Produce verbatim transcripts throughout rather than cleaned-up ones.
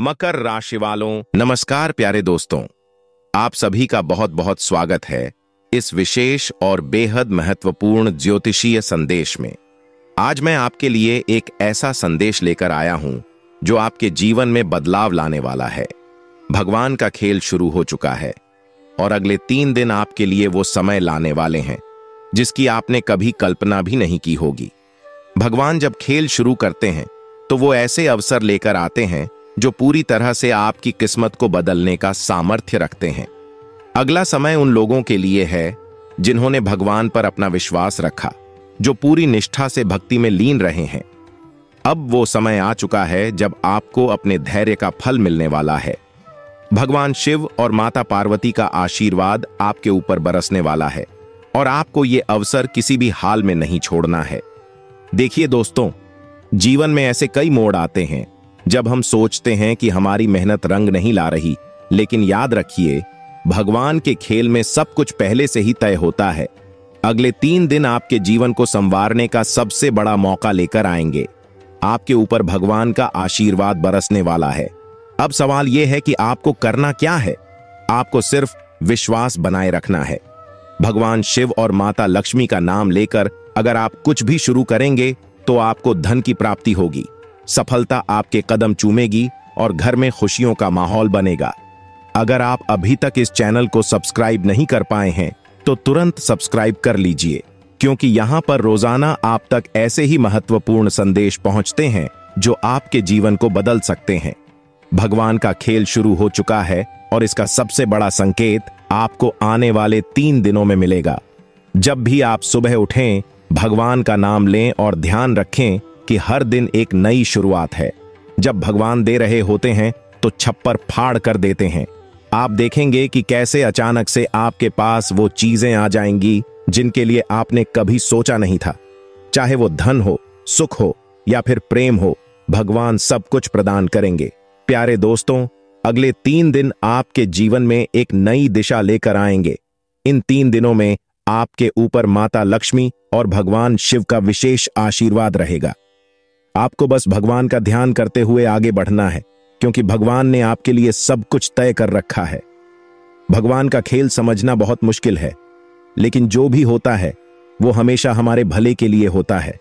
मकर राशि वालों, नमस्कार प्यारे दोस्तों। आप सभी का बहुत बहुत स्वागत है इस विशेष और बेहद महत्वपूर्ण ज्योतिषीय संदेश में। आज मैं आपके लिए एक ऐसा संदेश लेकर आया हूं जो आपके जीवन में बदलाव लाने वाला है। भगवान का खेल शुरू हो चुका है और अगले तीन दिन आपके लिए वो समय लाने वाले हैं जिसकी आपने कभी कल्पना भी नहीं की होगी। भगवान जब खेल शुरू करते हैं तो वो ऐसे अवसर लेकर आते हैं जो पूरी तरह से आपकी किस्मत को बदलने का सामर्थ्य रखते हैं। अगला समय उन लोगों के लिए है जिन्होंने भगवान पर अपना विश्वास रखा, जो पूरी निष्ठा से भक्ति में लीन रहे हैं। अब वो समय आ चुका है जब आपको अपने धैर्य का फल मिलने वाला है। भगवान शिव और माता पार्वती का आशीर्वाद आपके ऊपर बरसने वाला है और आपको ये अवसर किसी भी हाल में नहीं छोड़ना है। देखिए दोस्तों, जीवन में ऐसे कई मोड़ आते हैं जब हम सोचते हैं कि हमारी मेहनत रंग नहीं ला रही, लेकिन याद रखिए, भगवान के खेल में सब कुछ पहले से ही तय होता है। अगले तीन दिन आपके जीवन को संवारने का सबसे बड़ा मौका लेकर आएंगे। आपके ऊपर भगवान का आशीर्वाद बरसने वाला है। अब सवाल यह है कि आपको करना क्या है। आपको सिर्फ विश्वास बनाए रखना है। भगवान शिव और माता लक्ष्मी का नाम लेकर अगर आप कुछ भी शुरू करेंगे तो आपको धन की प्राप्ति होगी, सफलता आपके कदम चूमेगी और घर में खुशियों का माहौल बनेगा। अगर आप अभी तक इस चैनल को सब्सक्राइब नहीं कर पाए हैं तो तुरंत सब्सक्राइब कर लीजिए, क्योंकि यहां पर रोजाना आप तक ऐसे ही महत्वपूर्ण संदेश पहुंचते हैं जो आपके जीवन को बदल सकते हैं। भगवान का खेल शुरू हो चुका है और इसका सबसे बड़ा संकेत आपको आने वाले तीन दिनों में मिलेगा। जब भी आप सुबह उठें, भगवान का नाम लें और ध्यान रखें कि हर दिन एक नई शुरुआत है। जब भगवान दे रहे होते हैं तो छप्पर फाड़ कर देते हैं। आप देखेंगे कि कैसे अचानक से आपके पास वो चीजें आ जाएंगी जिनके लिए आपने कभी सोचा नहीं था। चाहे वो धन हो, सुख हो या फिर प्रेम हो, भगवान सब कुछ प्रदान करेंगे। प्यारे दोस्तों, अगले तीन दिन आपके जीवन में एक नई दिशा लेकर आएंगे। इन तीन दिनों में आपके ऊपर माता लक्ष्मी और भगवान शिव का विशेष आशीर्वाद रहेगा। आपको बस भगवान का ध्यान करते हुए आगे बढ़ना है, क्योंकि भगवान ने आपके लिए सब कुछ तय कर रखा है। भगवान का खेल समझना बहुत मुश्किल है, लेकिन जो भी होता है वो हमेशा हमारे भले के लिए होता है।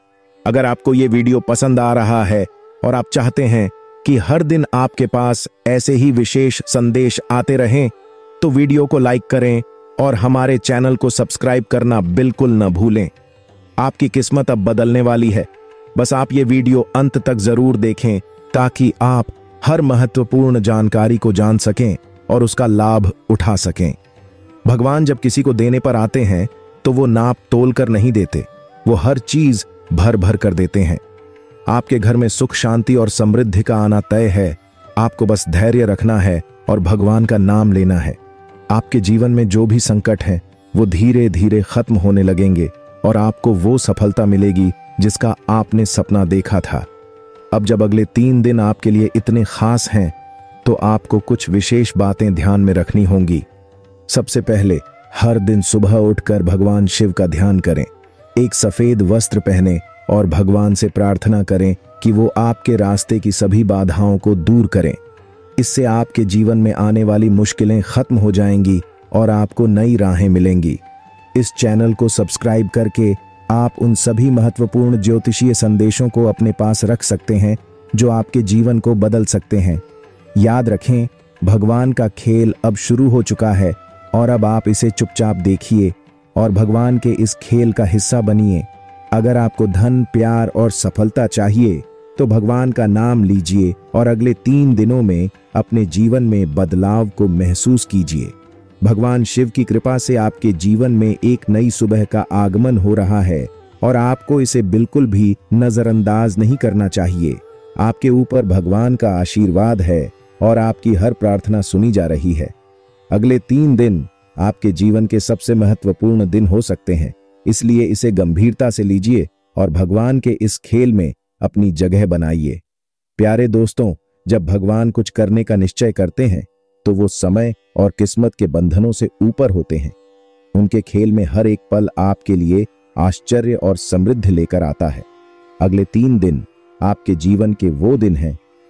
अगर आपको ये वीडियो पसंद आ रहा है और आप चाहते हैं कि हर दिन आपके पास ऐसे ही विशेष संदेश आते रहें, तो वीडियो को लाइक करें और हमारे चैनल को सब्सक्राइब करना बिल्कुल न भूलें। आपकी किस्मत अब बदलने वाली है। बस आप ये वीडियो अंत तक जरूर देखें ताकि आप हर महत्वपूर्ण जानकारी को जान सकें और उसका लाभ उठा सकें। भगवान जब किसी को देने पर आते हैं तो वो नाप तोल कर नहीं देते, वो हर चीज भर भर कर देते हैं। आपके घर में सुख, शांति और समृद्धि का आना तय है। आपको बस धैर्य रखना है और भगवान का नाम लेना है। आपके जीवन में जो भी संकट है वो धीरे धीरे खत्म होने लगेंगे और आपको वो सफलता मिलेगी जिसका आपने सपना देखा था। अब जब अगले तीन दिन आपके लिए इतने खास हैं तो आपको कुछ विशेष बातें ध्यान में रखनी होंगी। सबसे पहले, हर दिन सुबह उठकर भगवान शिव का ध्यान करें। एक सफेद वस्त्र पहने और भगवान से प्रार्थना करें कि वो आपके रास्ते की सभी बाधाओं को दूर करें। इससे आपके जीवन में आने वाली मुश्किलें खत्म हो जाएंगी और आपको नई राहें मिलेंगी। इस चैनल को सब्सक्राइब करके आप उन सभी महत्वपूर्ण ज्योतिषीय संदेशों को अपने पास रख सकते हैं जो आपके जीवन को बदल सकते हैं। याद रखें, भगवान का खेल अब शुरू हो चुका है और अब आप इसे चुपचाप देखिए और भगवान के इस खेल का हिस्सा बनिए। अगर आपको धन, प्यार और सफलता चाहिए तो भगवान का नाम लीजिए और अगले तीन दिनों में अपने जीवन में बदलाव को महसूस कीजिए। भगवान शिव की कृपा से आपके जीवन में एक नई सुबह का आगमन हो रहा है और आपको इसे बिल्कुल भी नजरअंदाज नहीं करना चाहिए। आपके ऊपर भगवान का आशीर्वाद है और आपकी हर प्रार्थना सुनी जा रही है। अगले तीन दिन आपके जीवन के सबसे महत्वपूर्ण दिन हो सकते हैं, इसलिए इसे गंभीरता से लीजिए और भगवान के इस खेल में अपनी जगह बनाइए। प्यारे दोस्तों, जब भगवान कुछ करने का निश्चय करते हैं तो वो समय और किस्मत के बंधनों से ऊपर होते हैं। उनके खेल में हर एक पल आपके लिए आश्चर्य और समृद्धि लेकर आता है। अगले तीन दिन आपके जीवन के वो दिन हैं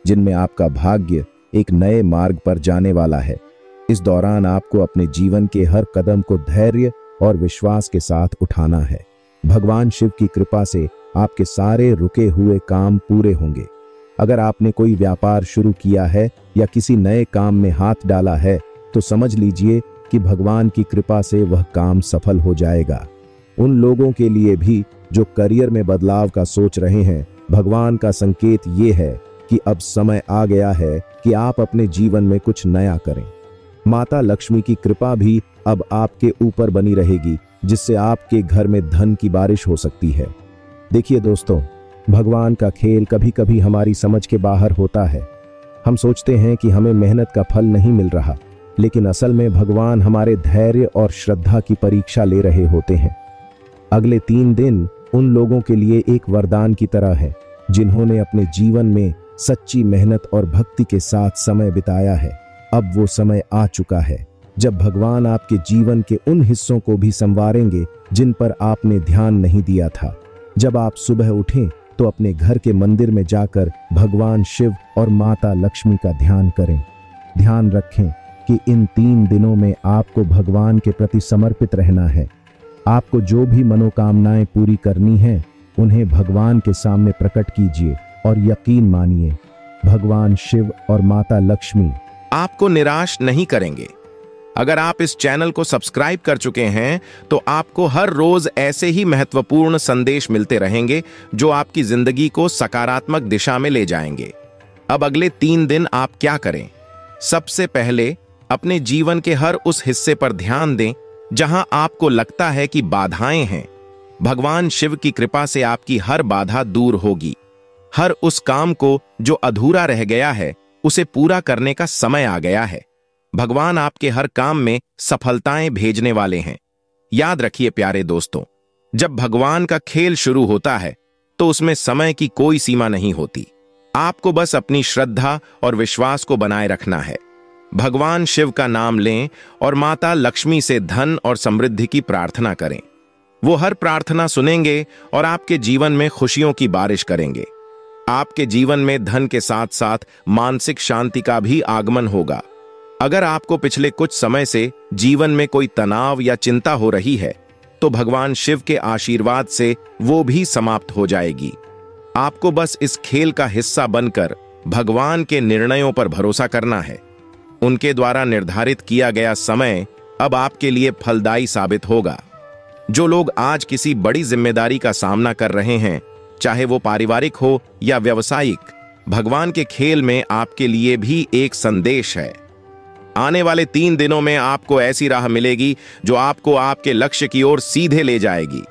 जिनमें आपका भाग्य एक नए मार्ग पर जाने वाला है। इस दौरान आपको अपने जीवन के हर कदम को धैर्य और विश्वास के साथ उठाना है। भगवान शिव की कृपा से आपके सारे रुके हुए काम पूरे होंगे। अगर आपने कोई व्यापार शुरू किया है या किसी नए काम में हाथ डाला है तो समझ लीजिए कि भगवान की कृपा से वह काम सफल हो जाएगा। उन लोगों के लिए भी जो करियर में बदलाव का सोच रहे हैं, भगवान का संकेत ये है कि अब समय आ गया है कि आप अपने जीवन में कुछ नया करें। माता लक्ष्मी की कृपा भी अब आपके ऊपर बनी रहेगी, जिससे आपके घर में धन की बारिश हो सकती है। देखिए दोस्तों, भगवान का खेल कभी कभी हमारी समझ के बाहर होता है। हम सोचते हैं कि हमें मेहनत का फल नहीं मिल रहा, लेकिन असल में भगवान हमारे धैर्य और श्रद्धा की परीक्षा ले रहे होते हैं। अगले तीन दिन उन लोगों के लिए एक वरदान की तरह है जिन्होंने अपने जीवन में सच्ची मेहनत और भक्ति के साथ समय बिताया है। अब वो समय आ चुका है जब भगवान आपके जीवन के उन हिस्सों को भी संवारेंगे जिन पर आपने ध्यान नहीं दिया था। जब आप सुबह उठें तो अपने घर के मंदिर में जाकर भगवान शिव और माता लक्ष्मी का ध्यान करें। ध्यान रखें कि इन तीन दिनों में आपको भगवान के प्रति समर्पित रहना है। आपको जो भी मनोकामनाएं पूरी करनी हैं, उन्हें भगवान के सामने प्रकट कीजिए और यकीन मानिए, भगवान शिव और माता लक्ष्मी आपको निराश नहीं करेंगे। अगर आप इस चैनल को सब्सक्राइब कर चुके हैं तो आपको हर रोज ऐसे ही महत्वपूर्ण संदेश मिलते रहेंगे जो आपकी जिंदगी को सकारात्मक दिशा में ले जाएंगे। अब अगले तीन दिन आप क्या करें? सबसे पहले अपने जीवन के हर उस हिस्से पर ध्यान दें जहां आपको लगता है कि बाधाएं हैं। भगवान शिव की कृपा से आपकी हर बाधा दूर होगी। हर उस काम को जो अधूरा रह गया है, उसे पूरा करने का समय आ गया है। भगवान आपके हर काम में सफलताएं भेजने वाले हैं। याद रखिए प्यारे दोस्तों, जब भगवान का खेल शुरू होता है तो उसमें समय की कोई सीमा नहीं होती। आपको बस अपनी श्रद्धा और विश्वास को बनाए रखना है। भगवान शिव का नाम लें और माता लक्ष्मी से धन और समृद्धि की प्रार्थना करें। वो हर प्रार्थना सुनेंगे और आपके जीवन में खुशियों की बारिश करेंगे। आपके जीवन में धन के साथ साथ मानसिक शांति का भी आगमन होगा। अगर आपको पिछले कुछ समय से जीवन में कोई तनाव या चिंता हो रही है तो भगवान शिव के आशीर्वाद से वो भी समाप्त हो जाएगी। आपको बस इस खेल का हिस्सा बनकर भगवान के निर्णयों पर भरोसा करना है। उनके द्वारा निर्धारित किया गया समय अब आपके लिए फलदायी साबित होगा। जो लोग आज किसी बड़ी जिम्मेदारी का सामना कर रहे हैं, चाहे वो पारिवारिक हो या व्यावसायिक, भगवान के खेल में आपके लिए भी एक संदेश है। आने वाले तीन दिनों में आपको ऐसी राह मिलेगी जो आपको आपके लक्ष्य की ओर सीधे ले जाएगी।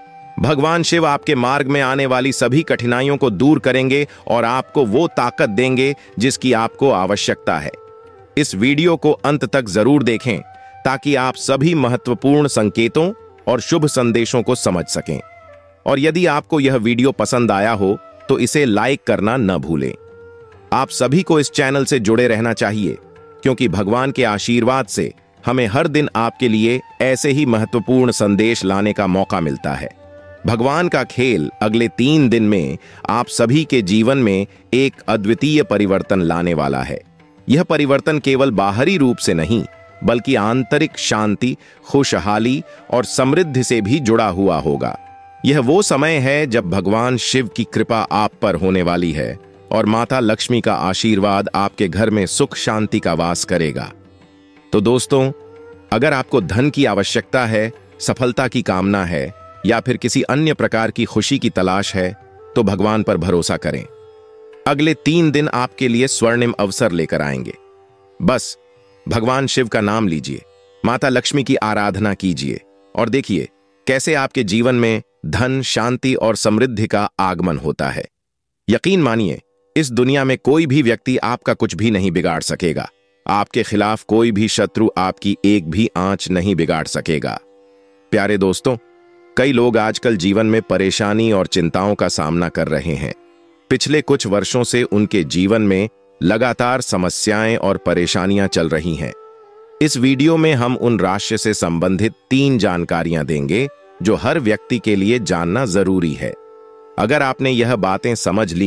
भगवान शिव आपके मार्ग में आने वाली सभी कठिनाइयों को दूर करेंगे और आपको वो ताकत देंगे जिसकी आपको आवश्यकता है। इस वीडियो को अंत तक जरूर देखें ताकि आप सभी महत्वपूर्ण संकेतों और शुभ संदेशों को समझ सकें। और यदि आपको यह वीडियो पसंद आया हो तो इसे लाइक करना न भूलें। आप सभी को इस चैनल से जुड़े रहना चाहिए, क्योंकि भगवान के आशीर्वाद से हमें हर दिन आपके लिए ऐसे ही महत्वपूर्ण संदेश लाने का मौका मिलता है। भगवान का खेल अगले तीन दिन में आप सभी के जीवन में एक अद्वितीय परिवर्तन लाने वाला है। यह परिवर्तन केवल बाहरी रूप से नहीं, बल्कि आंतरिक शांति, खुशहाली और समृद्धि से भी जुड़ा हुआ होगा। यह वो समय है जब भगवान शिव की कृपा आप पर होने वाली है और माता लक्ष्मी का आशीर्वाद आपके घर में सुख शांति का वास करेगा। तो दोस्तों, अगर आपको धन की आवश्यकता है, सफलता की कामना है या फिर किसी अन्य प्रकार की खुशी की तलाश है, तो भगवान पर भरोसा करें। अगले तीन दिन आपके लिए स्वर्णिम अवसर लेकर आएंगे। बस भगवान शिव का नाम लीजिए, माता लक्ष्मी की आराधना कीजिए और देखिए कैसे आपके जीवन में धन, शांति और समृद्धि का आगमन होता है। यकीन मानिए, इस दुनिया में कोई भी व्यक्ति आपका कुछ भी नहीं बिगाड़ सकेगा। आपके खिलाफ कोई भी शत्रु आपकी एक भी आंच नहीं बिगाड़ सकेगा। प्यारे दोस्तों, कई लोग आजकल जीवन में परेशानी और चिंताओं का सामना कर रहे हैं। पिछले कुछ वर्षों से उनके जीवन में लगातार समस्याएं और परेशानियां चल रही हैं। इस वीडियो में हम उन राशि से संबंधित तीन जानकारियां देंगे जो हर व्यक्ति के लिए जानना जरूरी है। अगर आपने यह बातें समझ ली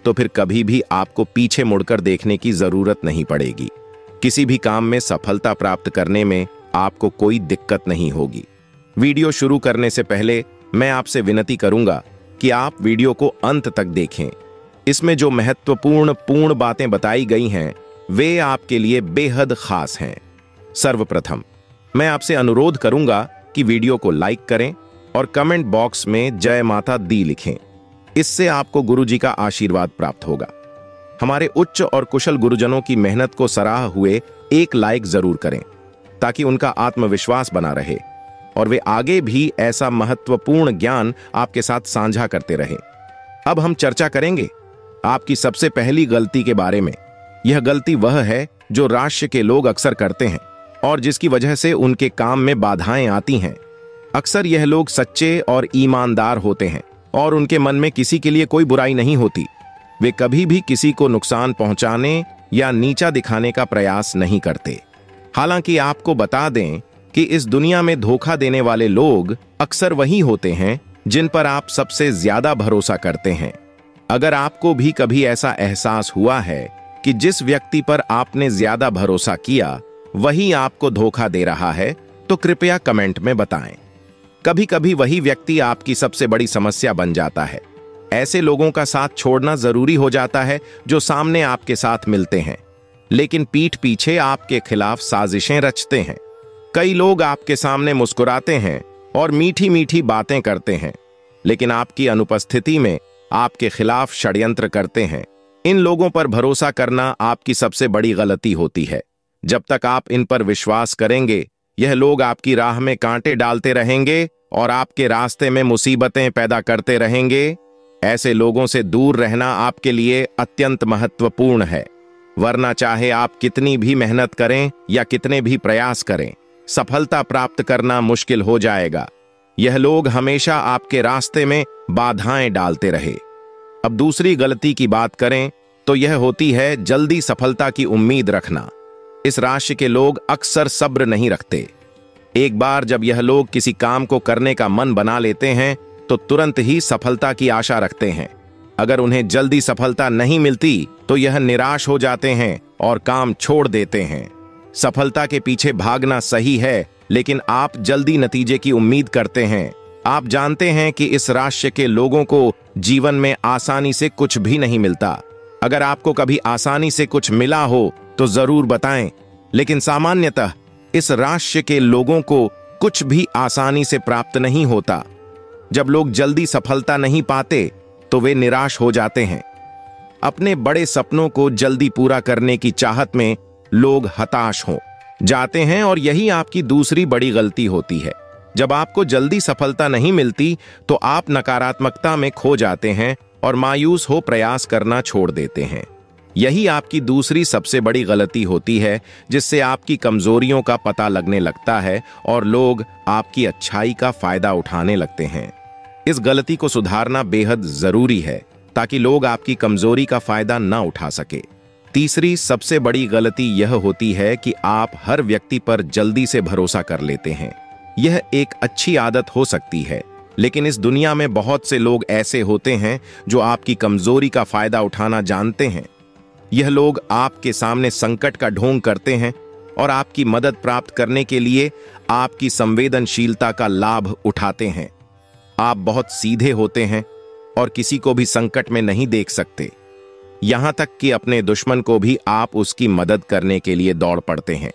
तो फिर कभी भी आपको पीछे मुड़कर देखने की जरूरत नहीं पड़ेगी। किसी भी काम में सफलता प्राप्त करने में आपको कोई दिक्कत नहीं होगी। वीडियो शुरू करने से पहले मैं आपसे विनती करूंगा कि आप वीडियो को अंत तक देखें। इसमें जो महत्वपूर्ण पूर्ण बातें बताई गई हैं वे आपके लिए बेहद खास हैं। सर्वप्रथम मैं आपसे अनुरोध करूंगा कि वीडियो को लाइक करें और कमेंट बॉक्स में जय माता दी लिखें। इससे आपको गुरुजी का आशीर्वाद प्राप्त होगा। हमारे उच्च और कुशल गुरुजनों की मेहनत को सराह हुए एक लाइक जरूर करें ताकि उनका आत्मविश्वास बना रहे और वे आगे भी ऐसा महत्वपूर्ण ज्ञान आपके साथ साझा करते रहें। अब हम चर्चा करेंगे आपकी सबसे पहली गलती के बारे में। यह गलती वह है जो राष्ट्र के लोग अक्सर करते हैं और जिसकी वजह से उनके काम में बाधाएं आती हैं। अक्सर यह लोग सच्चे और ईमानदार होते हैं और उनके मन में किसी के लिए कोई बुराई नहीं होती। वे कभी भी किसी को नुकसान पहुंचाने या नीचा दिखाने का प्रयास नहीं करते। हालांकि आपको बता दें कि इस दुनिया में धोखा देने वाले लोग अक्सर वही होते हैं जिन पर आप सबसे ज्यादा भरोसा करते हैं। अगर आपको भी कभी ऐसा एहसास हुआ है कि जिस व्यक्ति पर आपने ज्यादा भरोसा किया वही आपको धोखा दे रहा है, तो कृपया कमेंट में बताएं। कभी कभी वही व्यक्ति आपकी सबसे बड़ी समस्या बन जाता है। ऐसे लोगों का साथ छोड़ना जरूरी हो जाता है जो सामने आपके साथ मिलते हैं लेकिन पीठ पीछे आपके खिलाफ साजिशें रचते हैं। कई लोग आपके सामने मुस्कुराते हैं और मीठी मीठी बातें करते हैं लेकिन आपकी अनुपस्थिति में आपके खिलाफ षड्यंत्र करते हैं। इन लोगों पर भरोसा करना आपकी सबसे बड़ी गलती होती है। जब तक आप इन पर विश्वास करेंगे यह लोग आपकी राह में कांटे डालते रहेंगे और आपके रास्ते में मुसीबतें पैदा करते रहेंगे। ऐसे लोगों से दूर रहना आपके लिए अत्यंत महत्वपूर्ण है, वरना चाहे आप कितनी भी मेहनत करें या कितने भी प्रयास करें, सफलता प्राप्त करना मुश्किल हो जाएगा। यह लोग हमेशा आपके रास्ते में बाधाएं डालते रहे। अब दूसरी गलती की बात करें तो यह होती है जल्दी सफलता की उम्मीद रखना। इस राशि के लोग अक्सर सब्र नहीं रखते। एक बार जब यह लोग किसी काम को करने का मन बना लेते हैं तो तुरंत ही सफलता की आशा रखते हैं। अगर उन्हें जल्दी सफलता नहीं मिलती तो यह निराश हो जाते हैं और काम छोड़ देते हैं। सफलता के पीछे भागना सही है लेकिन आप जल्दी नतीजे की उम्मीद करते हैं। आप जानते हैं कि इस राशि के लोगों को जीवन में आसानी से कुछ भी नहीं मिलता। अगर आपको कभी आसानी से कुछ मिला हो तो जरूर बताएं, लेकिन सामान्यतः इस राशि के लोगों को कुछ भी आसानी से प्राप्त नहीं होता। जब लोग जल्दी सफलता नहीं पाते तो वे निराश हो जाते हैं। अपने बड़े सपनों को जल्दी पूरा करने की चाहत में लोग हताश हो जाते हैं और यही आपकी दूसरी बड़ी गलती होती है। जब आपको जल्दी सफलता नहीं मिलती तो आप नकारात्मकता में खो जाते हैं और मायूस हो प्रयास करना छोड़ देते हैं। यही आपकी दूसरी सबसे बड़ी गलती होती है जिससे आपकी कमजोरियों का पता लगने लगता है और लोग आपकी अच्छाई का फायदा उठाने लगते हैं। इस गलती को सुधारना बेहद जरूरी है ताकि लोग आपकी कमजोरी का फायदा न उठा सके। तीसरी सबसे बड़ी गलती यह होती है कि आप हर व्यक्ति पर जल्दी से भरोसा कर लेते हैं। यह एक अच्छी आदत हो सकती है लेकिन इस दुनिया में बहुत से लोग ऐसे होते हैं जो आपकी कमजोरी का फायदा उठाना जानते हैं। यह लोग आपके सामने संकट का ढोंग करते हैं और आपकी मदद प्राप्त करने के लिए आपकी संवेदनशीलता का लाभ उठाते हैं। आप बहुत सीधे होते हैं और किसी को भी संकट में नहीं देख सकते। यहां तक कि अपने दुश्मन को भी आप उसकी मदद करने के लिए दौड़ पड़ते हैं।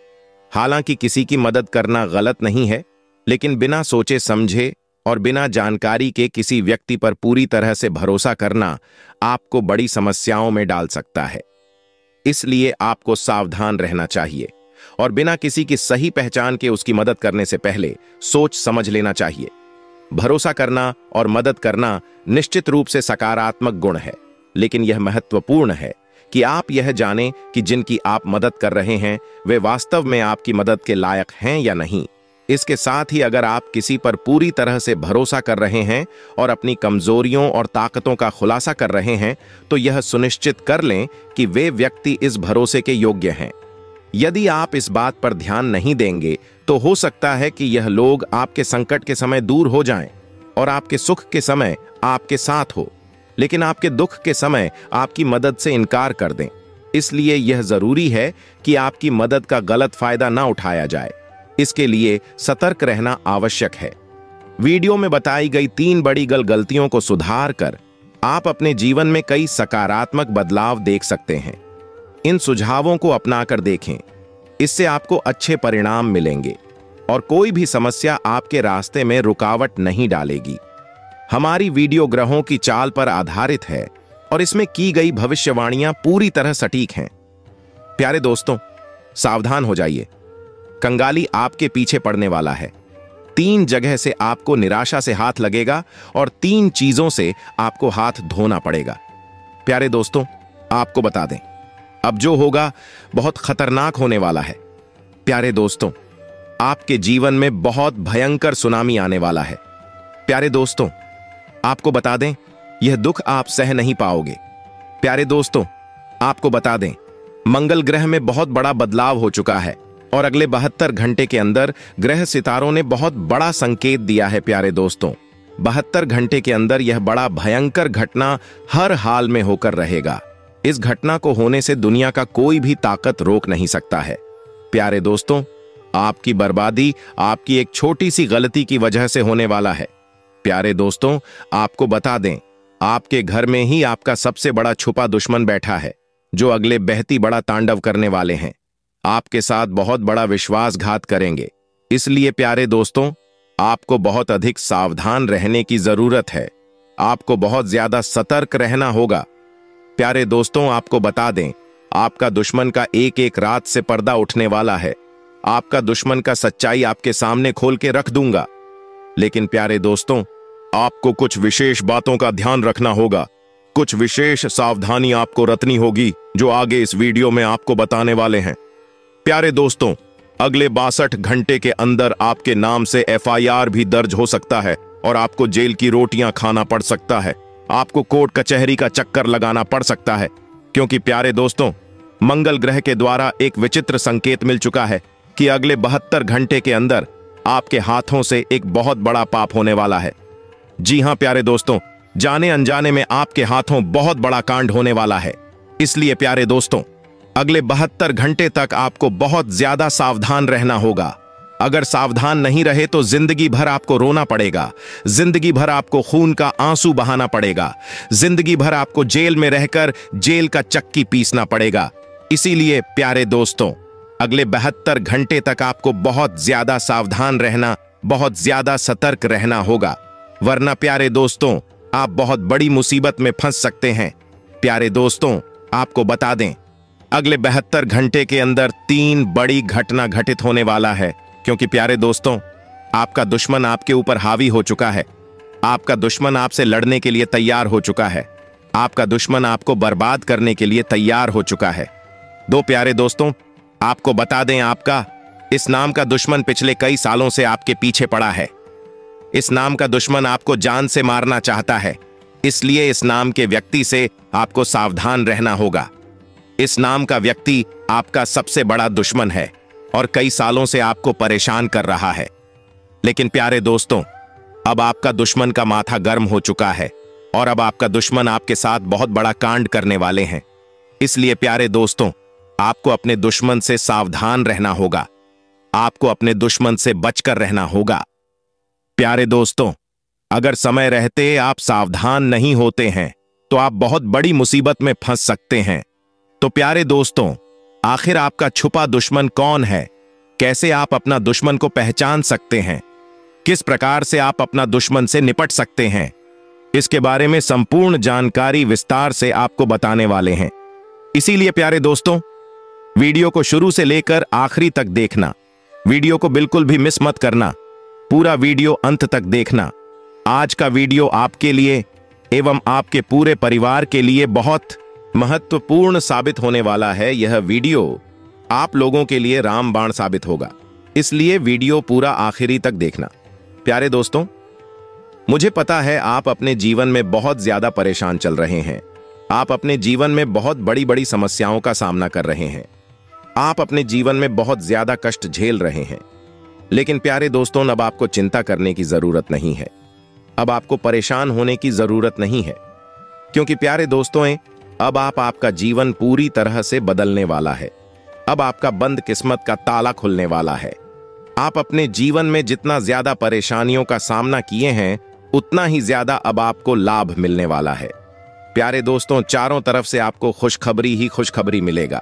हालांकि किसी की मदद करना गलत नहीं है, लेकिन बिना सोचे समझे और बिना जानकारी के किसी व्यक्ति पर पूरी तरह से भरोसा करना आपको बड़ी समस्याओं में डाल सकता है। इसलिए आपको सावधान रहना चाहिए और बिना किसी की सही पहचान के उसकी मदद करने से पहले सोच समझ लेना चाहिए। भरोसा करना और मदद करना निश्चित रूप से सकारात्मक गुण है, लेकिन यह महत्वपूर्ण है कि आप यह जानें कि जिनकी आप मदद कर रहे हैं वे वास्तव में आपकी मदद के लायक हैं या नहीं। इसके साथ ही अगर आप किसी पर पूरी तरह से भरोसा कर रहे हैं और अपनी कमजोरियों और ताकतों का खुलासा कर रहे हैं तो यह सुनिश्चित कर लें कि वे व्यक्ति इस भरोसे के योग्य हैं। यदि आप इस बात पर ध्यान नहीं देंगे तो हो सकता है कि यह लोग आपके संकट के समय दूर हो जाएं और आपके सुख के समय आपके साथ हो। लेकिन आपके दुख के समय आपकी मदद से इनकार कर दें। इसलिए यह जरूरी है कि आपकी मदद का गलत फायदा ना उठाया जाए। इसके लिए सतर्क रहना आवश्यक है। वीडियो में बताई गई तीन बड़ी गल गलतियों को सुधार कर आप अपने जीवन में कई सकारात्मक बदलाव देख सकते हैं। इन सुझावों को अपनाकर देखें, इससे आपको अच्छे परिणाम मिलेंगे और कोई भी समस्या आपके रास्ते में रुकावट नहीं डालेगी। हमारी वीडियो ग्रहों की चाल पर आधारित है और इसमें की गई भविष्यवाणियां पूरी तरह सटीक हैं। प्यारे दोस्तों, सावधान हो जाइए, कंगाली आपके पीछे पड़ने वाला है। तीन जगह से आपको निराशा से हाथ लगेगा और तीन चीजों से आपको हाथ धोना पड़ेगा। प्यारे दोस्तों, आपको बता दें, अब जो होगा बहुत खतरनाक होने वाला है। प्यारे दोस्तों, आपके जीवन में बहुत भयंकर सुनामी आने वाला है। प्यारे दोस्तों, आपको बता दें, यह दुख आप सह नहीं पाओगे। प्यारे दोस्तों, आपको बता दें, मंगल ग्रह में बहुत बड़ा बदलाव हो चुका है और अगले बहत्तर घंटे के अंदर ग्रह सितारों ने बहुत बड़ा संकेत दिया है। प्यारे दोस्तों, बहत्तर घंटे के अंदर यह बड़ा भयंकर घटना हर हाल में होकर रहेगा। इस घटना को होने से दुनिया का कोई भी ताकत रोक नहीं सकता है। प्यारे दोस्तों, आपकी बर्बादी आपकी एक छोटी सी गलती की वजह से होने वाला है। प्यारे दोस्तों, आपको बता दें, आपके घर में ही आपका सबसे बड़ा छुपा दुश्मन बैठा है, जो अगले बहती बड़ा तांडव करने वाले हैं। आपके साथ बहुत बड़ा विश्वासघात करेंगे। इसलिए प्यारे दोस्तों, आपको बहुत अधिक सावधान रहने की जरूरत है। आपको बहुत ज्यादा सतर्क रहना होगा। प्यारे दोस्तों, आपको बता दें, आपका दुश्मन का एक एक रात से पर्दा उठने वाला है। आपका दुश्मन का सच्चाई आपके सामने खोल के रख दूंगा। लेकिन प्यारे दोस्तों, आपको कुछ विशेष बातों का ध्यान रखना होगा। कुछ विशेष सावधानी आपको रखनी होगी, जो आगे इस वीडियो में आपको बताने वाले हैं। प्यारे दोस्तों, अगले बासठ घंटे के अंदर आपके नाम से एफ आई आर भी दर्ज हो सकता है और आपको जेल की रोटियां खाना पड़ सकता है। आपको कोर्ट कचहरी का चक्कर लगाना पड़ सकता है, क्योंकि प्यारे दोस्तों, मंगल ग्रह के द्वारा एक विचित्र संकेत मिल चुका है कि अगले बहत्तर घंटे के अंदर आपके हाथों से एक बहुत बड़ा पाप होने वाला है। जी हां प्यारे दोस्तों, जाने अनजाने में आपके हाथों बहुत बड़ा कांड होने वाला है। इसलिए प्यारे दोस्तों, अगले बहत्तर घंटे तक आपको बहुत ज्यादा सावधान रहना होगा। अगर सावधान नहीं रहे तो जिंदगी भर आपको रोना पड़ेगा, जिंदगी भर आपको खून का आंसू बहाना पड़ेगा, जिंदगी भर आपको जेल में रहकर जेल का चक्की पीसना पड़ेगा। इसीलिए प्यारे दोस्तों, अगले बहत्तर घंटे तक आपको बहुत ज्यादा सावधान रहना, बहुत ज्यादा सतर्क रहना होगा, वरना प्यारे दोस्तों, आप बहुत बड़ी मुसीबत में फंस सकते हैं। प्यारे दोस्तों, आपको बता दें, अगले बहत्तर घंटे के अंदर तीन बड़ी घटना घटित होने वाला है, क्योंकि प्यारे दोस्तों, आपका दुश्मन आपके ऊपर हावी हो चुका है। आपका दुश्मन आपसे लड़ने के लिए तैयार हो चुका है। आपका दुश्मन आपको बर्बाद करने के लिए तैयार हो चुका है। दो प्यारे दोस्तों, आपको बता दें, आपका इस नाम का दुश्मन पिछले कई सालों से आपके पीछे पड़ा है। इस नाम का दुश्मन आपको जान से मारना चाहता है। इसलिए इस नाम के व्यक्ति से आपको सावधान रहना होगा। इस नाम का व्यक्ति आपका सबसे बड़ा दुश्मन है और कई सालों से आपको परेशान कर रहा है। लेकिन प्यारे दोस्तों, अब आपका दुश्मन का माथा गर्म हो चुका है और अब आपका दुश्मन आपके साथ बहुत बड़ा कांड करने वाले हैं। इसलिए प्यारे दोस्तों, आपको अपने दुश्मन से सावधान रहना होगा। आपको अपने दुश्मन से बचकर रहना होगा। प्यारे दोस्तों, अगर समय रहते आप सावधान नहीं होते हैं तो आप बहुत बड़ी मुसीबत में फंस सकते हैं। तो प्यारे दोस्तों, आखिर आपका छुपा दुश्मन कौन है? कैसे आप अपना दुश्मन को पहचान सकते हैं? किस प्रकार से आप अपना दुश्मन से निपट सकते हैं? इसके बारे में संपूर्ण जानकारी विस्तार से आपको बताने वाले हैं। इसीलिए प्यारे दोस्तों, वीडियो को शुरू से लेकर आखिरी तक देखना। वीडियो को बिल्कुल भी मिस मत करना। पूरा वीडियो अंत तक देखना। आज का वीडियो आपके लिए एवं आपके पूरे परिवार के लिए बहुत महत्वपूर्ण साबित होने वाला है। यह वीडियो आप लोगों के लिए रामबाण साबित होगा, इसलिए वीडियो पूरा आखिरी तक देखना। प्यारे दोस्तों, मुझे पता है आप अपने जीवन में बहुत ज्यादा परेशान चल रहे हैं। आप अपने जीवन में बहुत बड़ी बड़ी समस्याओं का सामना कर रहे हैं। आप अपने जीवन में बहुत ज्यादा कष्ट झेल रहे हैं। लेकिन प्यारे दोस्तों, अब आपको चिंता करने की जरूरत नहीं है। अब आपको परेशान होने की जरूरत नहीं है। क्योंकि प्यारे दोस्तों, अब आप आपका जीवन पूरी तरह से बदलने वाला है। अब आपका बंद किस्मत का ताला खुलने वाला है। आप अपने जीवन में जितना ज्यादा परेशानियों का सामना किए हैं, उतना ही ज्यादा अब आपको लाभ मिलने वाला है। प्यारे दोस्तों, चारों तरफ से आपको खुशखबरी ही खुशखबरी मिलेगा।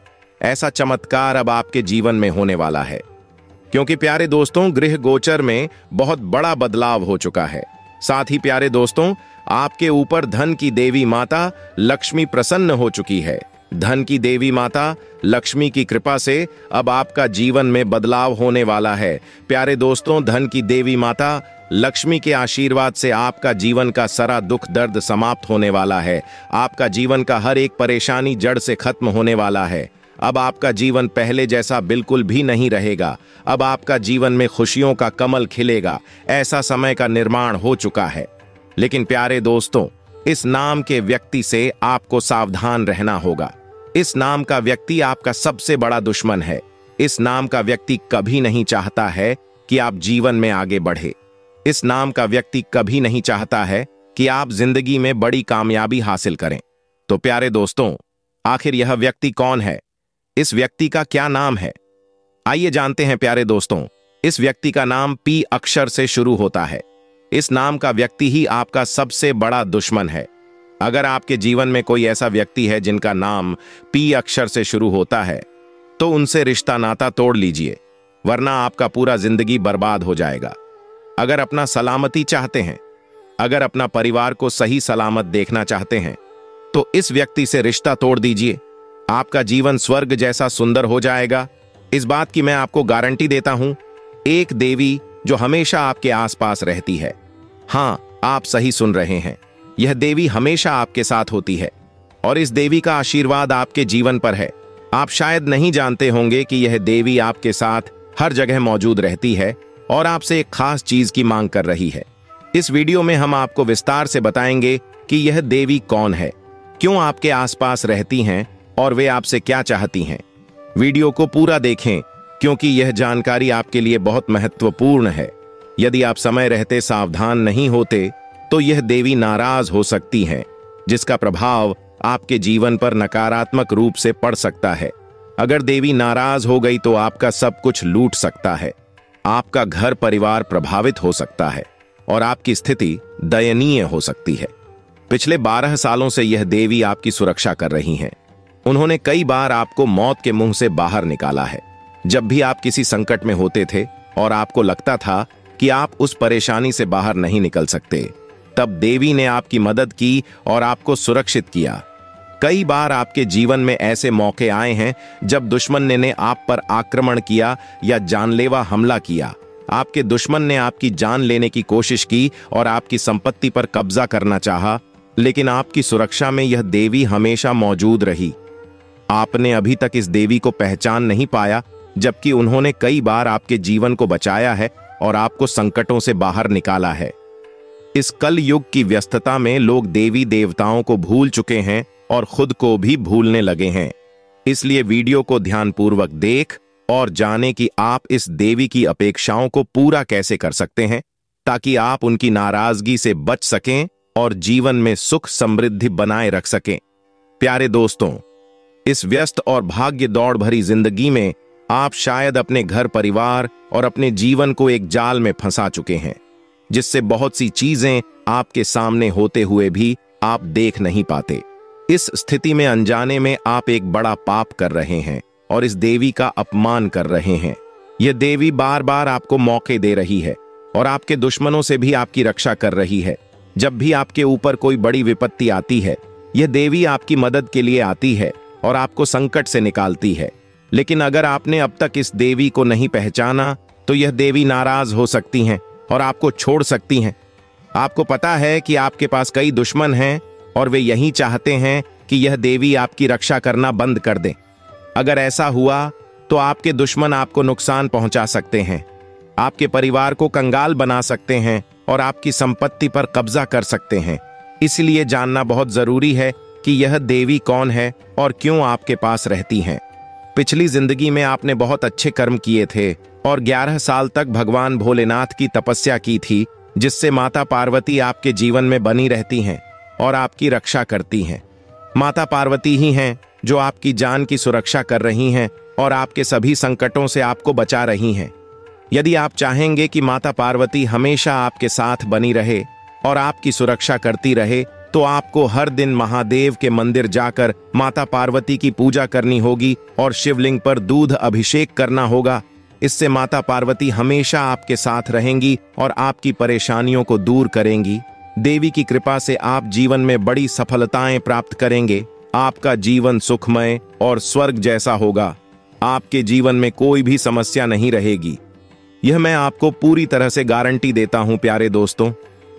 ऐसा चमत्कार अब आपके जीवन में होने वाला है, क्योंकि प्यारे दोस्तों, गृह गोचर में बहुत बड़ा बदलाव हो चुका है। साथ ही प्यारे दोस्तों, आपके ऊपर धन की देवी माता लक्ष्मी प्रसन्न हो चुकी है। धन की देवी माता लक्ष्मी की कृपा से अब आपका जीवन में बदलाव होने वाला है। प्यारे दोस्तों, धन की देवी माता लक्ष्मी के आशीर्वाद से आपका जीवन का सारा दुख दर्द समाप्त होने वाला है। आपका जीवन का हर एक परेशानी जड़ से खत्म होने वाला है। अब आपका जीवन पहले जैसा बिल्कुल भी नहीं रहेगा। अब आपका जीवन में खुशियों का कमल खिलेगा। ऐसा समय का निर्माण हो चुका है। लेकिन प्यारे दोस्तों, इस नाम के व्यक्ति से आपको सावधान रहना होगा। इस नाम का व्यक्ति आपका सबसे बड़ा दुश्मन है। इस नाम का व्यक्ति कभी नहीं चाहता है कि आप जीवन में आगे बढ़े। इस नाम का व्यक्ति कभी नहीं चाहता है कि आप जिंदगी में बड़ी कामयाबी हासिल करें। तो प्यारे दोस्तों, आखिर यह व्यक्ति कौन है? इस व्यक्ति का क्या नाम है? आइए जानते हैं प्यारे दोस्तों। इस व्यक्ति का नाम पी अक्षर से शुरू होता है। इस नाम का व्यक्ति ही आपका सबसे बड़ा दुश्मन है। अगर आपके जीवन में कोई ऐसा व्यक्ति है जिनका नाम पी अक्षर से शुरू होता है, तो उनसे रिश्ता नाता तोड़ लीजिए, वरना आपका पूरा जिंदगी बर्बाद हो जाएगा। अगर अपना सलामती चाहते हैं, अगर अपना परिवार को सही सलामत देखना चाहते हैं, तो इस व्यक्ति से रिश्ता तोड़ दीजिए। आपका जीवन स्वर्ग जैसा सुंदर हो जाएगा। इस बात की मैं आपको गारंटी देता हूं। एक देवी जो हमेशा आपके आसपास रहती है। हां, आप सही सुन रहे हैं। यह देवी हमेशा आपके साथ होती है और इस देवी का आशीर्वाद आपके जीवन पर है। आप शायद नहीं जानते होंगे कि यह देवी आपके साथ हर जगह मौजूद रहती है और आपसे एक खास चीज की मांग कर रही है। इस वीडियो में हम आपको विस्तार से बताएंगे कि यह देवी कौन है, क्यों आपके आसपास रहती हैं और वे आपसे क्या चाहती हैं। वीडियो को पूरा देखें, क्योंकि यह जानकारी आपके लिए बहुत महत्वपूर्ण है। यदि आप समय रहते सावधान नहीं होते, तो यह देवी नाराज हो सकती हैं, जिसका प्रभाव आपके जीवन पर नकारात्मक रूप से पड़ सकता है। अगर देवी नाराज हो गई तो आपका सब कुछ लूट सकता है। आपका घर परिवार प्रभावित हो सकता है और आपकी स्थिति दयनीय हो सकती है। पिछले बारह सालों से यह देवी आपकी सुरक्षा कर रही हैं। उन्होंने कई बार आपको मौत के मुंह से बाहर निकाला है। जब भी आप किसी संकट में होते थे और आपको लगता था कि आप उस परेशानी से बाहर नहीं निकल सकते, तब देवी ने आपकी मदद की और आपको सुरक्षित किया। कई बार आपके जीवन में ऐसे मौके आए हैं जब दुश्मन ने, ने आप पर आक्रमण किया या जानलेवा हमला किया। आपके दुश्मन ने आपकी जान लेने की कोशिश की और आपकी संपत्ति पर कब्जा करना चाहा, लेकिन आपकी सुरक्षा में यह देवी हमेशा मौजूद रही। आपने अभी तक इस देवी को पहचान नहीं पाया, जबकि उन्होंने कई बार आपके जीवन को बचाया है और आपको संकटों से बाहर निकाला है। इस कल युग की व्यस्तता में लोग देवी देवताओं को भूल चुके हैं और खुद को भी भूलने लगे हैं। इसलिए वीडियो को ध्यानपूर्वक देख और जाने कि आप इस देवी की अपेक्षाओं को पूरा कैसे कर सकते हैं, ताकि आप उनकी नाराजगी से बच सकें और जीवन में सुख समृद्धि बनाए रख सकें। प्यारे दोस्तों, इस व्यस्त और भाग्य दौड़ भरी जिंदगी में आप शायद अपने घर परिवार और अपने जीवन को एक जाल में फंसा चुके हैं, जिससे बहुत सी चीजें आपके सामने होते हुए भी आप देख नहीं पाते। इस स्थिति में अनजाने में आप एक बड़ा पाप कर रहे हैं और इस देवी का अपमान कर रहे हैं। यह देवी बार बार आपको मौके दे रही है और आपके दुश्मनों से भी आपकी रक्षा कर रही है। जब भी आपके ऊपर कोई बड़ी विपत्ति आती है, यह देवी आपकी मदद के लिए आती है और आपको संकट से निकालती है। लेकिन अगर आपने अब तक इस देवी को नहीं पहचाना, तो यह देवी नाराज हो सकती हैं और आपको छोड़ सकती हैं। आपको पता है कि आपके पास कई दुश्मन हैं और वे यही चाहते हैं कि यह देवी आपकी रक्षा करना बंद कर दे। अगर ऐसा हुआ तो आपके दुश्मन आपको नुकसान पहुंचा सकते हैं, आपके परिवार को कंगाल बना सकते हैं और आपकी संपत्ति पर कब्जा कर सकते हैं। इसलिए जानना बहुत जरूरी है कि यह देवी कौन है और क्यों आपके पास रहती हैं। पिछली जिंदगी में आपने बहुत अच्छे कर्म किए थे और ग्यारह साल तक भगवान भोलेनाथ की तपस्या की थी, जिससे माता पार्वती आपके जीवन में बनी रहती हैं और आपकी रक्षा करती हैं। माता पार्वती ही हैं जो आपकी जान की सुरक्षा कर रही हैं और आपके सभी संकटों से आपको बचा रही हैं। यदि आप चाहेंगे कि माता पार्वती हमेशा आपके साथ बनी रहे और आपकी सुरक्षा करती रहे, तो आपको हर दिन महादेव के मंदिर जाकर माता पार्वती की पूजा करनी होगी और शिवलिंग पर दूध अभिषेक करना होगा। इससे माता पार्वती हमेशा आपके साथ रहेंगी और आपकी परेशानियों को दूर करेंगी। देवी की कृपा से आप जीवन में बड़ी सफलताएं प्राप्त करेंगे। आपका जीवन सुखमय और स्वर्ग जैसा होगा। आपके जीवन में कोई भी समस्या नहीं रहेगी। यह मैं आपको पूरी तरह से गारंटी देता हूं प्यारे दोस्तों।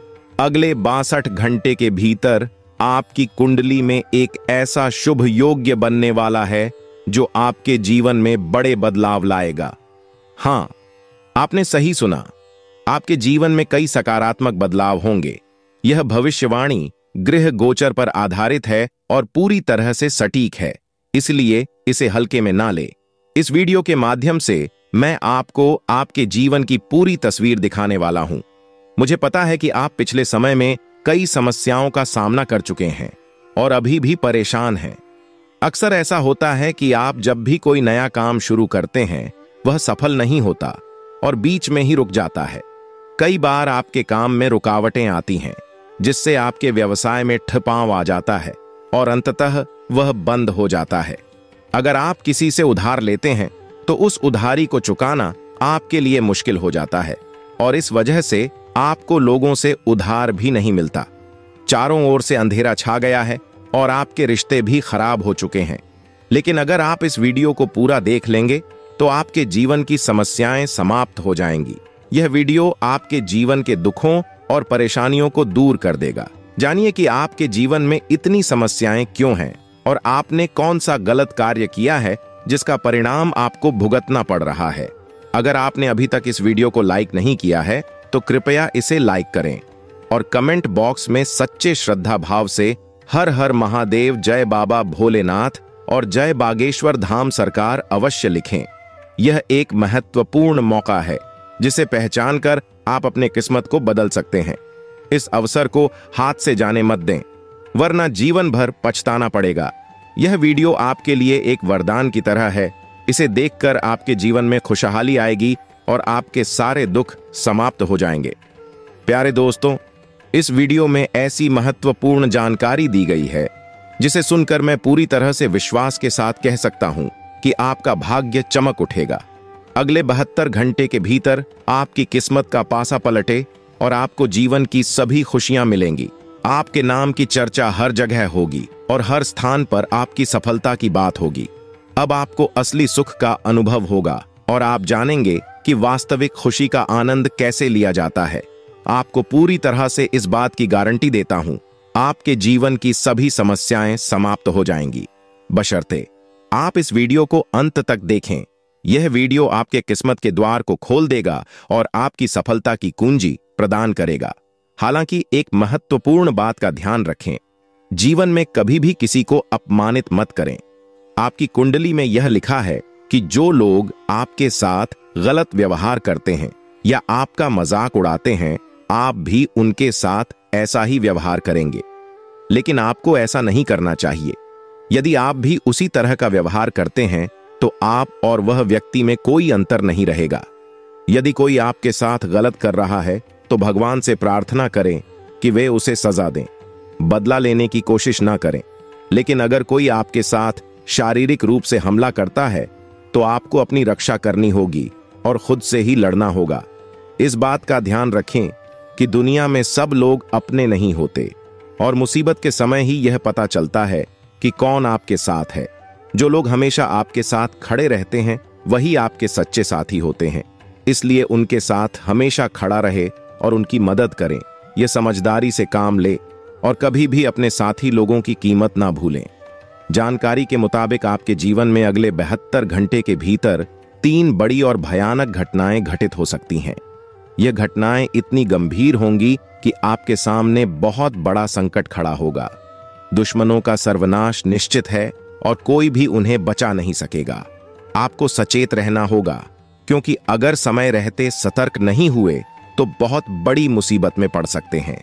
अगले बासठ घंटे के भीतर आपकी कुंडली में एक ऐसा शुभ योग्य बनने वाला है जो आपके जीवन में बड़े बदलाव लाएगा। हां, आपने सही सुना। आपके जीवन में कई सकारात्मक बदलाव होंगे। यह भविष्यवाणी गृह गोचर पर आधारित है और पूरी तरह से सटीक है, इसलिए इसे हल्के में ना ले। इस वीडियो के माध्यम से मैं आपको आपके जीवन की पूरी तस्वीर दिखाने वाला हूं। मुझे पता है कि आप पिछले समय में कई समस्याओं का सामना कर चुके हैं और अभी भी परेशान हैं। अक्सर ऐसा होता है कि आप जब भी कोई नया काम शुरू करते हैं, वह सफल नहीं होता और बीच में ही रुक जाता है। कई बार आपके काम में रुकावटें आती हैं, जिससे आपके व्यवसाय में ठपांव आ जाता है और अंततः वह बंद हो जाता है। अगर आप किसी से उधार लेते हैं, तो उस उधारी को चुकाना आपके लिए मुश्किल हो जाता है और इस वजह से आपको लोगों से उधार भी नहीं मिलता। चारों ओर से अंधेरा छा गया है और आपके रिश्ते भी खराब हो चुके हैं। लेकिन अगर आप इस वीडियो को पूरा देख लेंगे, तो आपके जीवन की समस्याएं समाप्त हो जाएंगी। यह वीडियो आपके जीवन के दुखों और परेशानियों को दूर कर देगा। जानिए कि आपके जीवन में इतनी समस्याएं क्यों हैं और आपने कौन सा गलत कार्य किया है जिसका परिणाम आपको भुगतना पड़ रहा है। अगर आपने अभी तक इस वीडियो को लाइक नहीं किया है, तो कृपया इसे लाइक करें और कमेंट बॉक्स में सच्चे श्रद्धा भाव से हर हर महादेव, जय बाबा भोलेनाथ और जय बागेश्वर धाम सरकार अवश्य लिखें। यह एक महत्वपूर्ण मौका है जिसे पहचान कर आप अपने किस्मत को बदल सकते हैं। इस अवसर को हाथ से जाने मत दें, वरना जीवन भर पछताना पड़ेगा। यह वीडियो आपके लिए एक वरदान की तरह है। इसे देखकर आपके जीवन में खुशहाली आएगी और आपके सारे दुख समाप्त हो जाएंगे। प्यारे दोस्तों, इस वीडियो में ऐसी महत्वपूर्ण जानकारी दी गई है जिसे सुनकर मैं पूरी तरह से विश्वास के साथ कह सकता हूं कि आपका भाग्य चमक उठेगा। अगले बहत्तर घंटे के भीतर आपकी किस्मत का पासा पलटे और आपको जीवन की सभी खुशियां मिलेंगी। आपके नाम की चर्चा हर जगह होगी और हर स्थान पर आपकी सफलता की बात होगी। अब आपको असली सुख का अनुभव होगा और आप जानेंगे कि वास्तविक खुशी का आनंद कैसे लिया जाता है। आपको पूरी तरह से इस बात की गारंटी देता हूं, आपके जीवन की सभी समस्याएं समाप्त हो जाएंगी, बशर्ते आप इस वीडियो को अंत तक देखें। यह वीडियो आपके किस्मत के द्वार को खोल देगा और आपकी सफलता की कुंजी प्रदान करेगा। हालांकि एक महत्वपूर्ण बात का ध्यान रखें, जीवन में कभी भी किसी को अपमानित मत करें। आपकी कुंडली में यह लिखा है कि जो लोग आपके साथ गलत व्यवहार करते हैं या आपका मजाक उड़ाते हैं, आप भी उनके साथ ऐसा ही व्यवहार करेंगे। लेकिन आपको ऐसा नहीं करना चाहिए। यदि आप भी उसी तरह का व्यवहार करते हैं, तो आप और वह व्यक्ति में कोई अंतर नहीं रहेगा। यदि कोई आपके साथ गलत कर रहा है, तो भगवान से प्रार्थना करें कि वे उसे सजा दें। बदला लेने की कोशिश ना करें। लेकिन अगर कोई आपके साथ शारीरिक रूप से हमला करता है, तो आपको अपनी रक्षा करनी होगी और खुद से ही लड़ना होगा। इस बात का ध्यान रखें कि दुनिया में सब लोग अपने नहीं होते और मुसीबत के समय ही यह पता चलता है कि कौन आपके साथ है। जो लोग हमेशा आपके साथ खड़े रहते हैं, वही आपके सच्चे साथी होते हैं। इसलिए उनके साथ हमेशा खड़ा रहे और उनकी मदद करें। यह समझदारी से काम ले और कभी भी अपने साथी लोगों की कीमत ना भूलें। जानकारी के मुताबिक आपके जीवन में अगले बहत्तर घंटे के भीतर तीन बड़ी और भयानक घटनाएं घटित हो सकती हैं। यह घटनाएं इतनी गंभीर होंगी कि आपके सामने बहुत बड़ा संकट खड़ा होगा। दुश्मनों का सर्वनाश निश्चित है और कोई भी उन्हें बचा नहीं सकेगा। आपको सचेत रहना होगा, क्योंकि अगर समय रहते सतर्क नहीं हुए तो बहुत बड़ी मुसीबत में पड़ सकते हैं।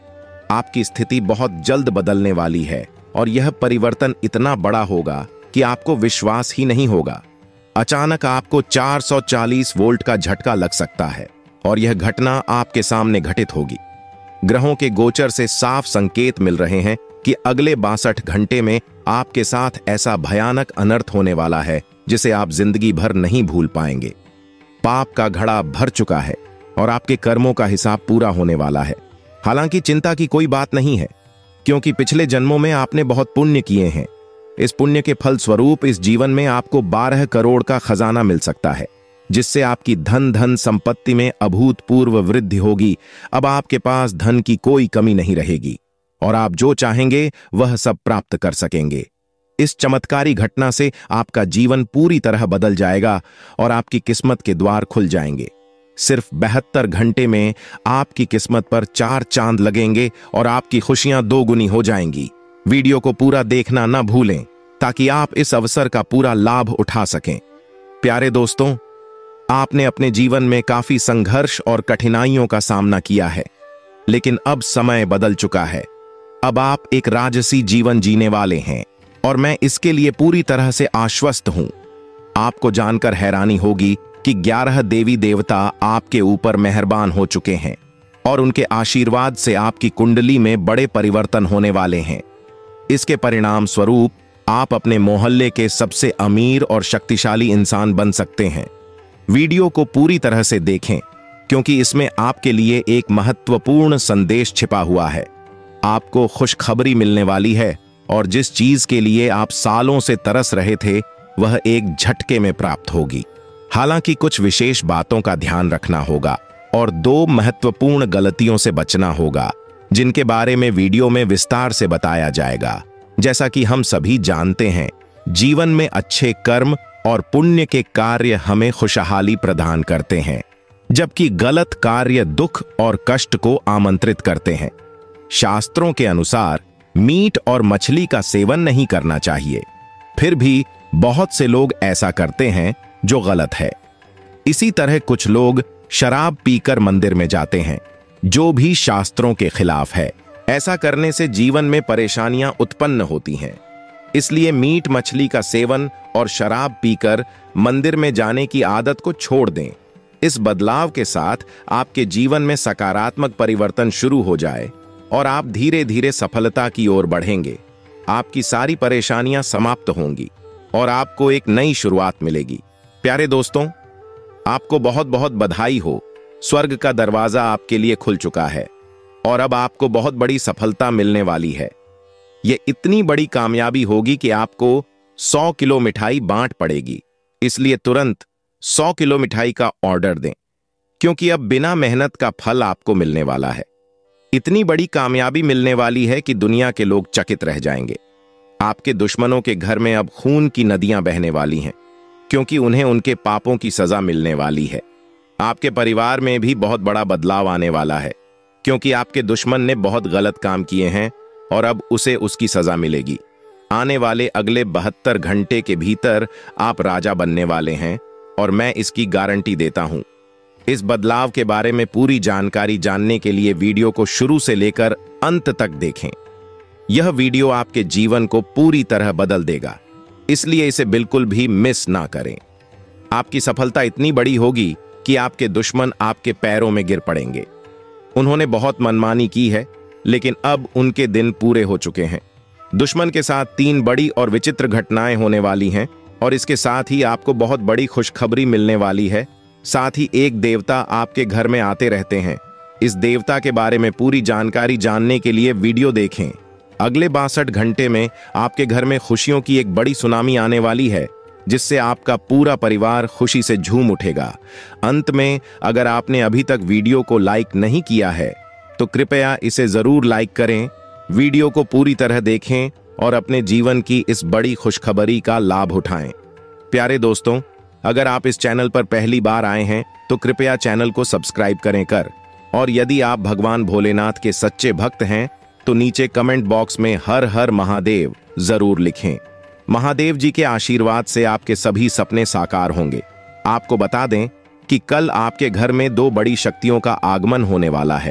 आपकी स्थिति बहुत जल्द बदलने वाली है और यह परिवर्तन इतना बड़ा होगा कि आपको विश्वास ही नहीं होगा। अचानक आपको चार सौ चालीस वोल्ट का झटका लग सकता है और यह घटना आपके सामने घटित होगी। ग्रहों के गोचर से साफ संकेत मिल रहे हैं कि अगले बासठ घंटे में आपके साथ ऐसा भयानक अनर्थ होने वाला है जिसे आप जिंदगी भर नहीं भूल पाएंगे। पाप का घड़ा भर चुका है और आपके कर्मों का हिसाब पूरा होने वाला है। हालांकि चिंता की कोई बात नहीं है, क्योंकि पिछले जन्मों में आपने बहुत पुण्य किए हैं। इस पुण्य के फल स्वरूप इस जीवन में आपको बारह करोड़ का खजाना मिल सकता है, जिससे आपकी धन धन संपत्ति में अभूतपूर्व वृद्धि होगी। अब आपके पास धन की कोई कमी नहीं रहेगी और आप जो चाहेंगे वह सब प्राप्त कर सकेंगे। इस चमत्कारी घटना से आपका जीवन पूरी तरह बदल जाएगा और आपकी किस्मत के द्वार खुल जाएंगे। सिर्फ बहत्तर घंटे में आपकी किस्मत पर चार चांद लगेंगे और आपकी खुशियां दोगुनी हो जाएंगी। वीडियो को पूरा देखना न भूलें ताकि आप इस अवसर का पूरा लाभ उठा सकें। प्यारे दोस्तों, आपने अपने जीवन में काफी संघर्ष और कठिनाइयों का सामना किया है, लेकिन अब समय बदल चुका है। अब आप एक राजसी जीवन जीने वाले हैं और मैं इसके लिए पूरी तरह से आश्वस्त हूं। आपको जानकर हैरानी होगी कि ग्यारह देवी देवता आपके ऊपर मेहरबान हो चुके हैं और उनके आशीर्वाद से आपकी कुंडली में बड़े परिवर्तन होने वाले हैं। इसके परिणाम स्वरूप आप अपने मोहल्ले के सबसे अमीर और शक्तिशाली इंसान बन सकते हैं। वीडियो को पूरी तरह से देखें, क्योंकि इसमें आपके लिए एक महत्वपूर्ण संदेश छिपा हुआ है। आपको खुशखबरी मिलने वाली है और जिस चीज के लिए आप सालों से तरस रहे थे वह एक झटके में प्राप्त होगी। हालांकि कुछ विशेष बातों का ध्यान रखना होगा और दो महत्वपूर्ण गलतियों से बचना होगा, जिनके बारे में वीडियो में विस्तार से बताया जाएगा। जैसा कि हम सभी जानते हैं, जीवन में अच्छे कर्म और पुण्य के कार्य हमें खुशहाली प्रदान करते हैं, जबकि गलत कार्य दुख और कष्ट को आमंत्रित करते हैं। शास्त्रों के अनुसार मीट और मछली का सेवन नहीं करना चाहिए, फिर भी बहुत से लोग ऐसा करते हैं, जो गलत है। इसी तरह कुछ लोग शराब पीकर मंदिर में जाते हैं, जो भी शास्त्रों के खिलाफ है। ऐसा करने से जीवन में परेशानियां उत्पन्न होती हैं। इसलिए मीट मछली का सेवन और शराब पीकर मंदिर में जाने की आदत को छोड़ दें। इस बदलाव के साथ आपके जीवन में सकारात्मक परिवर्तन शुरू हो जाए और आप धीरे धीरे सफलता की ओर बढ़ेंगे। आपकी सारी परेशानियां समाप्त होंगी और आपको एक नई शुरुआत मिलेगी। प्यारे दोस्तों, आपको बहुत बहुत बधाई हो। स्वर्ग का दरवाजा आपके लिए खुल चुका है और अब आपको बहुत बड़ी सफलता मिलने वाली है। यह इतनी बड़ी कामयाबी होगी कि आपको सौ किलो मिठाई बांट पड़ेगी। इसलिए तुरंत सौ किलो मिठाई का ऑर्डर दें, क्योंकि अब बिना मेहनत का फल आपको मिलने वाला है। इतनी बड़ी कामयाबी मिलने वाली है कि दुनिया के लोग चकित रह जाएंगे। आपके दुश्मनों के घर में अब खून की नदियां बहने वाली हैं, क्योंकि उन्हें उनके पापों की सजा मिलने वाली है। आपके परिवार में भी बहुत बड़ा बदलाव आने वाला है, क्योंकि आपके दुश्मन ने बहुत गलत काम किए हैं और अब उसे उसकी सजा मिलेगी। आने वाले अगले बहत्तर घंटे के भीतर आप राजा बनने वाले हैं और मैं इसकी गारंटी देता हूं। इस बदलाव के बारे में पूरी जानकारी जानने के लिए वीडियो को शुरू से लेकर अंत तक देखें। यह वीडियो आपके जीवन को पूरी तरह बदल देगा, इसलिए इसे बिल्कुल भी मिस ना करें। आपकी सफलता इतनी बड़ी होगी कि आपके दुश्मन आपके पैरों में गिर पड़ेंगे। उन्होंने बहुत मनमानी की है, लेकिन अब उनके दिन पूरे हो चुके हैं। दुश्मन के साथ तीन बड़ी और विचित्र घटनाएं होने वाली हैं और इसके साथ ही आपको बहुत बड़ी खुशखबरी मिलने वाली है। साथ ही एक देवता आपके घर में आते रहते हैं। इस देवता के बारे में पूरी जानकारी जानने के लिए वीडियो देखें। अगले बासठ घंटे में आपके घर में खुशियों की एक बड़ी सुनामी आने वाली है, जिससे आपका पूरा परिवार खुशी से झूम उठेगा। अंत में, अगर आपने अभी तक वीडियो को लाइक नहीं किया है तो कृपया इसे जरूर लाइक करें, वीडियो को पूरी तरह देखें और अपने जीवन की इस बड़ी खुशखबरी का लाभ उठाएं। प्यारे दोस्तों, अगर आप इस चैनल पर पहली बार आए हैं तो कृपया चैनल को सब्सक्राइब करें कर और यदि आप भगवान भोलेनाथ के सच्चे भक्त हैं तो नीचे कमेंट बॉक्स में हर हर महादेव जरूर लिखें। महादेव जी के आशीर्वाद से आपके सभी सपने साकार होंगे। आपको बता दें कि कल आपके घर में दो बड़ी शक्तियों का आगमन होने वाला है।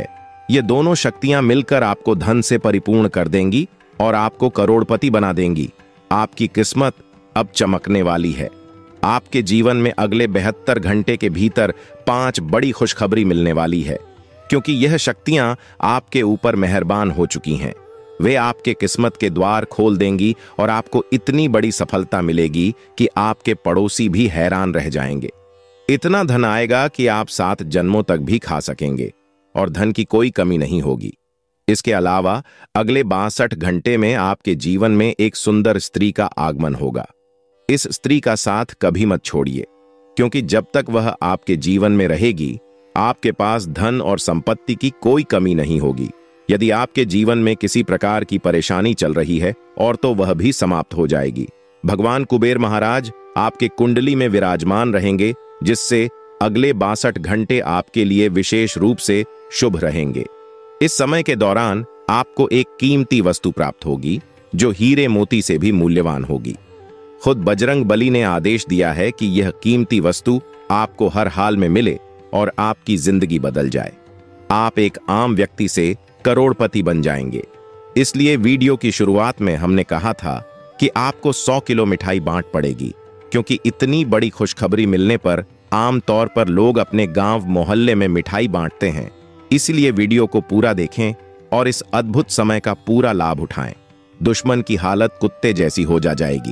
ये दोनों शक्तियां मिलकर आपको धन से परिपूर्ण कर देंगी और आपको करोड़पति बना देंगी। आपकी किस्मत अब चमकने वाली है। आपके जीवन में अगले बहत्तर घंटे के भीतर पांच बड़ी खुशखबरी मिलने वाली है, क्योंकि यह शक्तियां आपके ऊपर मेहरबान हो चुकी हैं। वे आपके किस्मत के द्वार खोल देंगी और आपको इतनी बड़ी सफलता मिलेगी कि आपके पड़ोसी भी हैरान रह जाएंगे। इतना धन आएगा कि आप सात जन्मों तक भी खा सकेंगे और धन की कोई कमी नहीं होगी। इसके अलावा अगले बासठ घंटे में आपके जीवन में एक सुंदर स्त्री का आगमन होगा। इस स्त्री का साथ कभी मत छोड़िए, क्योंकि जब तक वह आपके जीवन में रहेगी आपके पास धन और संपत्ति की कोई कमी नहीं होगी। यदि आपके जीवन में किसी प्रकार की परेशानी चल रही है और तो वह भी समाप्त हो जाएगी। भगवान कुबेर महाराज आपके कुंडली में विराजमान रहेंगे, जिससे अगले बासठ घंटे आपके लिए विशेष रूप से शुभ रहेंगे। इस समय के दौरान आपको एक कीमती वस्तु प्राप्त होगी जो हीरे मोती से भी मूल्यवान होगी। खुद बजरंग बली ने आदेश दिया है कि यह कीमती वस्तु आपको हर हाल में मिले और आपकी जिंदगी बदल जाए। आप एक आम व्यक्ति से करोड़पति बन जाएंगे। इसलिए वीडियो की शुरुआत में हमने कहा था कि आपको सौ किलो मिठाई बांट पड़ेगी, क्योंकि इतनी बड़ी खुशखबरी मिलने पर आमतौर पर लोग अपने गांव मोहल्ले में मिठाई बांटते हैं। इसलिए वीडियो को पूरा देखें और इस अद्भुत समय का पूरा लाभ उठाएं। दुश्मन की हालत कुत्ते जैसी हो जा जाएगी।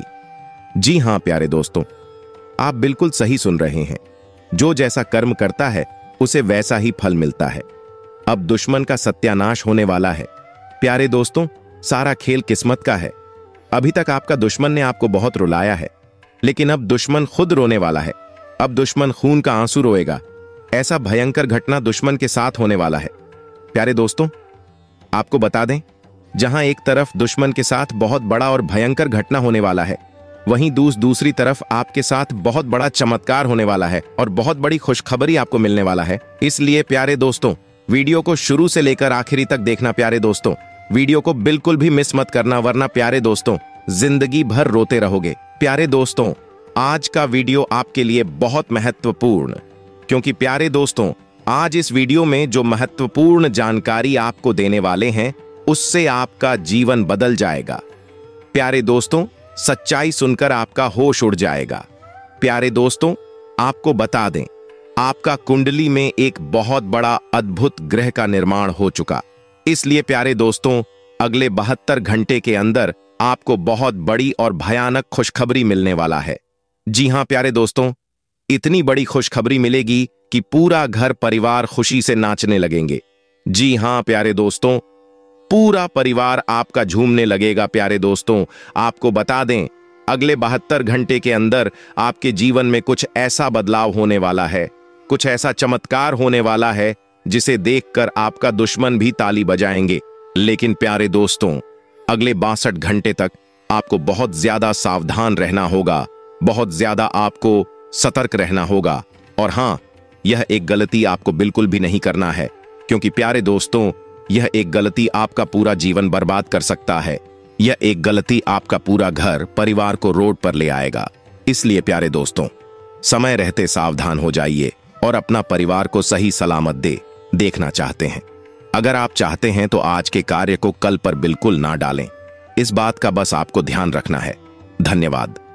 जी हां प्यारे दोस्तों, आप बिल्कुल सही सुन रहे हैं। जो जैसा कर्म करता है उसे वैसा ही फल मिलता है। अब दुश्मन का सत्यानाश होने वाला है। प्यारे दोस्तों, सारा खेल किस्मत का है। अभी तक आपका दुश्मन ने आपको बहुत रुलाया है, लेकिन अब दुश्मन खुद रोने वाला है। अब दुश्मन खून का आंसू रोएगा। ऐसा भयंकर घटना दुश्मन के साथ होने वाला है। प्यारे दोस्तों, आपको बता दें, जहां एक तरफ दुश्मन के साथ बहुत बड़ा और भयंकर घटना होने वाला है, वहीं दूस दूसरी तरफ आपके साथ बहुत बड़ा चमत्कार होने वाला है और बहुत बड़ी खुशखबरी आपको मिलने वाला है। इसलिए प्यारे दोस्तों, वीडियो को शुरू से लेकर आखिरी तक देखना। प्यारे दोस्तों, वीडियो को बिल्कुल भी मिस मत करना, वरना प्यारे दोस्तों जिंदगी भर रोते रहोगे। प्यारे दोस्तों, आज का वीडियो आपके लिए बहुत महत्वपूर्ण, क्योंकि प्यारे दोस्तों आज इस वीडियो में जो महत्वपूर्ण जानकारी आपको देने वाले हैं उससे आपका जीवन बदल जाएगा। प्यारे दोस्तों, सच्चाई सुनकर आपका होश उड़ जाएगा। प्यारे दोस्तों, आपको बता दें, आपका कुंडली में एक बहुत बड़ा अद्भुत ग्रह का निर्माण हो चुका। इसलिए प्यारे दोस्तों, अगले बहत्तर घंटे के अंदर आपको बहुत बड़ी और भयानक खुशखबरी मिलने वाला है। जी हां प्यारे दोस्तों, इतनी बड़ी खुशखबरी मिलेगी कि पूरा घर परिवार खुशी से नाचने लगेंगे। जी हां प्यारे दोस्तों, पूरा परिवार आपका झूमने लगेगा। प्यारे दोस्तों, आपको बता दें, अगले बहत्तर घंटे के अंदर आपके जीवन में कुछ ऐसा बदलाव होने वाला है, कुछ ऐसा चमत्कार होने वाला है जिसे देखकर आपका दुश्मन भी ताली बजाएंगे। लेकिन प्यारे दोस्तों, अगले बासठ घंटे तक आपको बहुत ज्यादा सावधान रहना होगा, बहुत ज्यादा आपको सतर्क रहना होगा। और हां, यह एक गलती आपको बिल्कुल भी नहीं करना है, क्योंकि प्यारे दोस्तों यह एक गलती आपका पूरा जीवन बर्बाद कर सकता है। यह एक गलती आपका पूरा घर परिवार को रोड पर ले आएगा। इसलिए प्यारे दोस्तों, समय रहते सावधान हो जाइए और अपना परिवार को सही सलामत दे देखना चाहते हैं। अगर आप चाहते हैं तो आज के कार्य को कल पर बिल्कुल ना डालें। इस बात का बस आपको ध्यान रखना है। धन्यवाद।